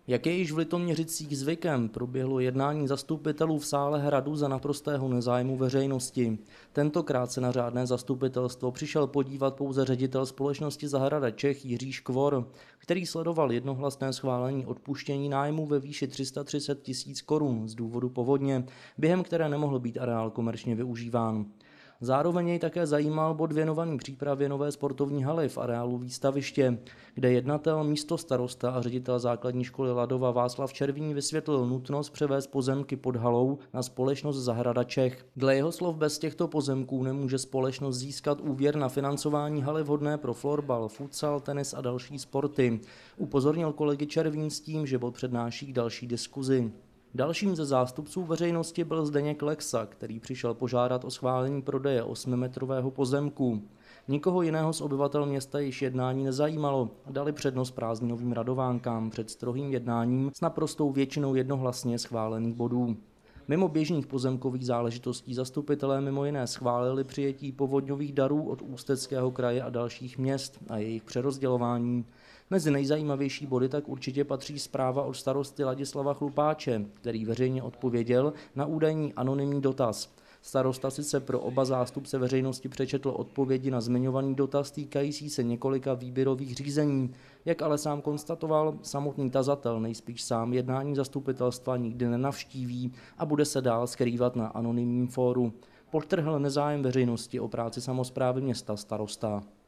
Jak je již v Litoměřicích zvykem, proběhlo jednání zastupitelů v sále Hradu za naprostého nezájmu veřejnosti. Tentokrát se na řádné zastupitelstvo přišel podívat pouze ředitel společnosti Zahrada Čech Jiří Škvor, který sledoval jednohlasné schválení odpuštění nájmu ve výši 330 000 korun z důvodu povodně, během které nemohl být areál komerčně využíván. Zároveň jej také zajímal bod věnovaný přípravě nové sportovní haly v areálu výstaviště, kde jednatel, místostarosta a ředitel základní školy Ladova Václav Červín vysvětlil nutnost převést pozemky pod halou na společnost Zahrada Čech. Dle jeho slov bez těchto pozemků nemůže společnost získat úvěr na financování haly vhodné pro florbal, futsal, tenis a další sporty. Upozornil kolegy Červín s tím, že bod přednáší k další diskuzi. Dalším ze zástupců veřejnosti byl Zdeněk Lexa, který přišel požádat o schválení prodeje 8metrového pozemku. Nikoho jiného z obyvatel města již jednání nezajímalo a dali přednost prázdninovým radovánkám před strohým jednáním s naprostou většinou jednohlasně schválených bodů. Mimo běžných pozemkových záležitostí zastupitelé mimo jiné schválili přijetí povodňových darů od Ústeckého kraje a dalších měst a jejich přerozdělování. Mezi nejzajímavější body tak určitě patří zpráva od starosty Ladislava Chlupáče, který veřejně odpověděl na údajný anonymní dotaz. Starosta sice pro oba zástupce veřejnosti přečetl odpovědi na zmiňovaný dotaz týkající se několika výběrových řízení. Jak ale sám konstatoval, samotný tazatel nejspíš sám jednání zastupitelstva nikdy nenavštíví a bude se dál skrývat na anonymním fóru. Podtrhl nezájem veřejnosti o práci samosprávy města starosta.